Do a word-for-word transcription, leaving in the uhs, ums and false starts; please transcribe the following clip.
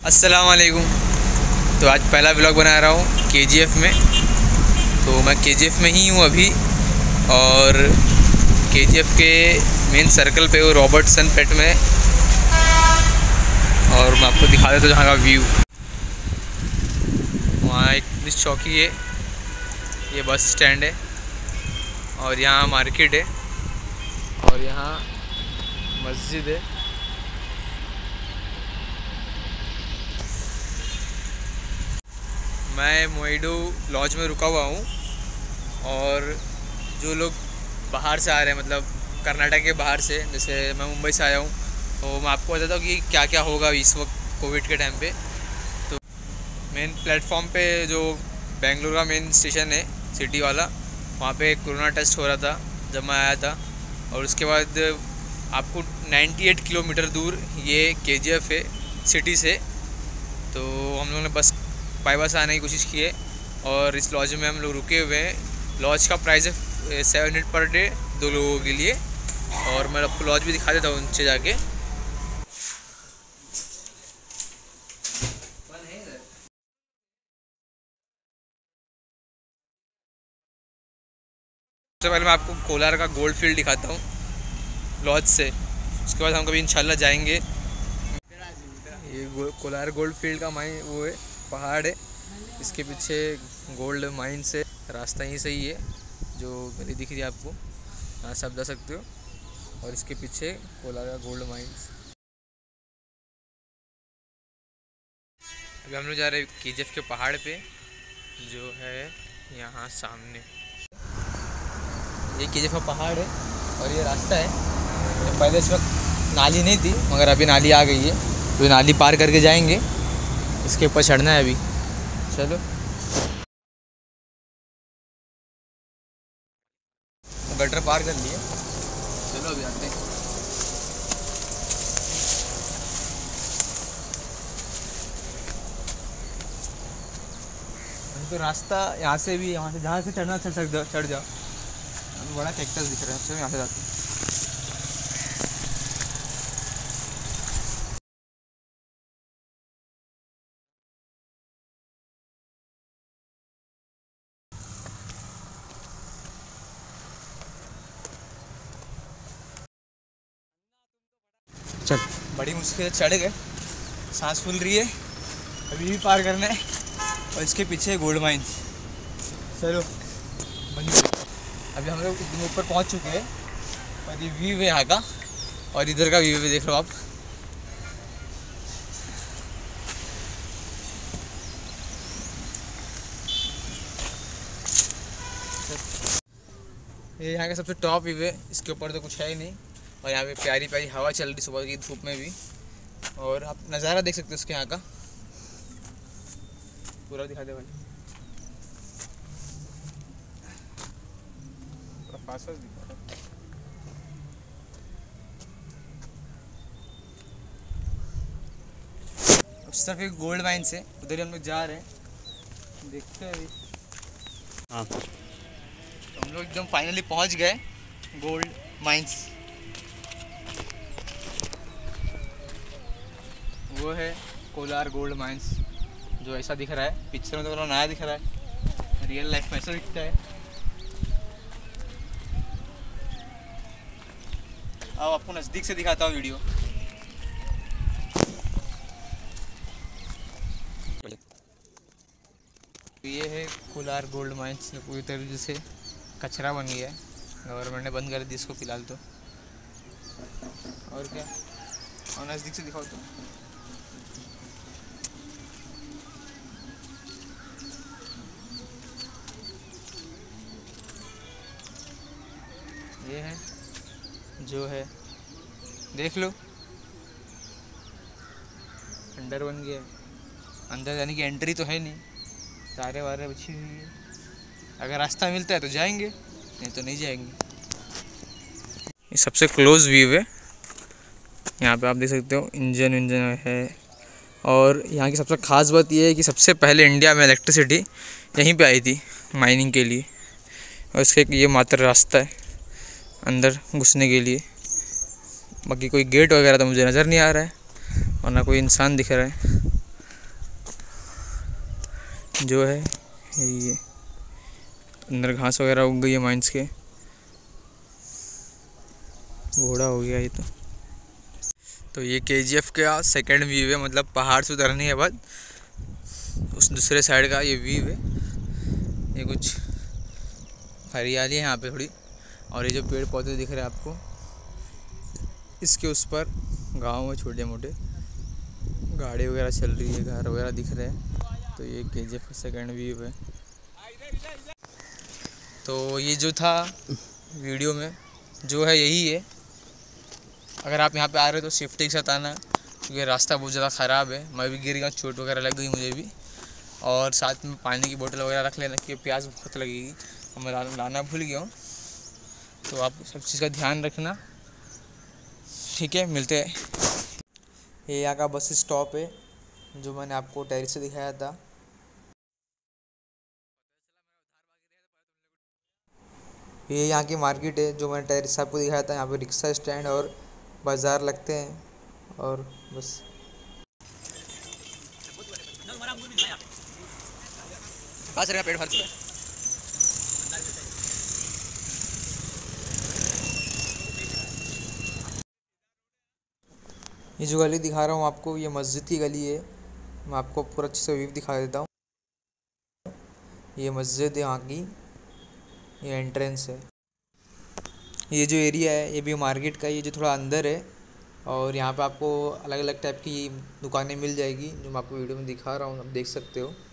अस्सलाम वालेकुम। तो आज पहला ब्लॉग बना रहा हूँ केजीएफ में। तो मैं केजीएफ में ही हूँ अभी, और केजीएफ के मेन सर्कल पे वो रॉबर्टसन पेट में, और मैं आपको दिखा देता हूँ जहाँ का व्यू। वहाँ एक पुलिस चौकी है, ये बस स्टैंड है, और यहाँ मार्केट है, और यहाँ मस्जिद है। मैं मोइडो लॉज में रुका हुआ हूँ, और जो लोग बाहर से आ रहे हैं, मतलब कर्नाटक के बाहर से, जैसे मैं मुंबई से आया हूँ, तो मैं आपको बताता हूँ कि क्या क्या होगा इस वक्त कोविड के टाइम पे। तो मेन प्लेटफॉर्म पे जो बेंगलुरु का मेन स्टेशन है सिटी वाला, वहाँ पे कोरोना टेस्ट हो रहा था जब मैं आया था। और उसके बाद आपको अट्ठानवे किलोमीटर दूर ये केजीएफ है सिटी से। तो हम लोगों ने बस बाई बस आने की कोशिश की है, और इस लॉज में हम लोग रुके हुए हैं। लॉज का प्राइस है सेवन हंड्रेड पर डे दो लोगों के लिए, और मैं आपको लॉज भी दिखा देता हूँ नीचे जाके। सबसे पहले मैं आपको कोलार का गोल्ड फील्ड दिखाता हूँ लॉज से, उसके बाद हम कभी इंशाल्लाह जाएंगे। ये कोलार गोल्ड फील्ड का माइन वो है, पहाड़ है, इसके पीछे गोल्ड माइन से रास्ता यहीं से ही है, जो गली दिख रही है आपको, यहाँ से आप जा सकते हो। और इसके पीछे कोलार का गोल्ड माइंस। अभी हम लोग जा रहे हैं केजीएफ के पहाड़ पे, जो है यहाँ सामने। ये केजीएफ का पहाड़ है, और ये रास्ता है। तो पहले इस वक्त नाली नहीं थी, मगर अभी नाली आ गई है, तो नाली पार करके जाएंगे। इसके ऊपर चढ़ना है अभी, चलो। गटर पार कर लिए, चलो अभी आते हैं। तो रास्ता यहाँ से भी, यहाँ से जहाँ से चढ़ना चढ़ सकते, चढ़ जाओ। अभी बड़ा कैक्टस दिख रहा है, चलो यहाँ से जाते हैं। चल, बड़ी मुश्किल से चढ़ गए, सांस फूल रही है, अभी भी पार करना है। और इसके पीछे गोल्ड माइंस, चलो बंद। अभी हम लोग इतने ऊपर पहुंच चुके हैं, और ये व्यू है यहाँ का, और इधर का व्यू भी देख लो आप। ये यहाँ का सबसे टॉप व्यू है, इसके ऊपर तो कुछ है ही नहीं। और यहाँ पे प्यारी प्यारी हवा चल रही सुबह की धूप में भी, और आप नज़ारा देख सकते हो उसके यहाँ का पूरा। दिखा दे भाई, पूरा फास्ट फास्ट दिखा रहा है। उस तरफ एक गोल्ड माइंस है, उधर ही हम लोग जा रहे हैं, देखते हैं अभी। हाँ, हम लोग एकदम फाइनली पहुंच गए गोल्ड माइंस। वो है कोलार गोल्ड माइंस, जो ऐसा दिख रहा है। पिक्चर में तो थोड़ा नया दिख रहा है, रियल लाइफ में ऐसा दिखता है। अब आपको नज़दीक से दिखाता हूँ वीडियो। ये है कोलार गोल्ड माइंस, जो पूरी तरीके से कचरा बन गया है, गवर्नमेंट ने बंद कर दी इसको फिलहाल तो। और क्या, और नज़दीक से दिखाओ तो। ये है जो है, देख लो, अंडर बन गया। अंदर जाने की एंट्री तो है नहीं, तारे वारे बिछी हुई है। अगर रास्ता मिलता है तो जाएंगे, नहीं तो नहीं जाएंगे। ये सबसे क्लोज व्यू है, यहाँ पे आप देख सकते हो इंजन इंजन है। और यहाँ की सबसे ख़ास बात यह है कि सबसे पहले इंडिया में इलेक्ट्रिसिटी यहीं पे आई थी माइनिंग के लिए। और इसके ये मात्र रास्ता है अंदर घुसने के लिए, बाकी कोई गेट वगैरह तो मुझे नज़र नहीं आ रहा है, और ना कोई इंसान दिख रहा है। जो है ये अंदर घास वगैरह उग गई है माइंस के, घोड़ा हो गया ये तो। तो ये केजीएफ का सेकंड व्यू है, मतलब पहाड़ से उतरने के बाद उस दूसरे साइड का ये व्यू है। ये कुछ हरियाली है यहाँ पे थोड़ी, और ये जो पेड़ पौधे दिख रहे हैं आपको, इसके उस पर गाँव में छोटे मोटे गाड़ी वगैरह चल रही है, घर वगैरह दिख रहे हैं। तो ये केजीएफ का सेकंड व्यू है। तो ये जो था वीडियो में जो है यही है। अगर आप यहाँ पे आ रहे हो तो सेफ्टी के साथ आना, क्योंकि रास्ता बहुत ज़्यादा ख़राब है। मैं भी गिर गया, चोट वगैरह लग गई मुझे भी। और साथ में पानी की बोतल वगैरह रख लेना, क्योंकि प्यास बहुत लगेगी, और मैं लाना भूल गया हूँ। तो आप सब चीज़ का ध्यान रखना, ठीक है। मिलते हैं। ये यहाँ का बस स्टॉप है जो मैंने आपको टेरिस से दिखाया था। ये यहाँ की मार्केट है जो मैंने टेरिस से आपको दिखाया था। यहाँ पे रिक्शा स्टैंड और बाज़ार लगते हैं, और बस। पेट भर चुका है। ये जो गली दिखा रहा हूँ आपको, ये मस्जिद की गली है। मैं आपको पूरा अच्छे से व्यू दिखा देता हूँ। ये मस्जिद है यहाँ की, ये एंट्रेंस है। ये जो एरिया है ये भी मार्केट का, ये जो थोड़ा अंदर है, और यहाँ पे आपको अलग अलग टाइप की दुकानें मिल जाएगी जो मैं आपको वीडियो में दिखा रहा हूँ, आप देख सकते हो।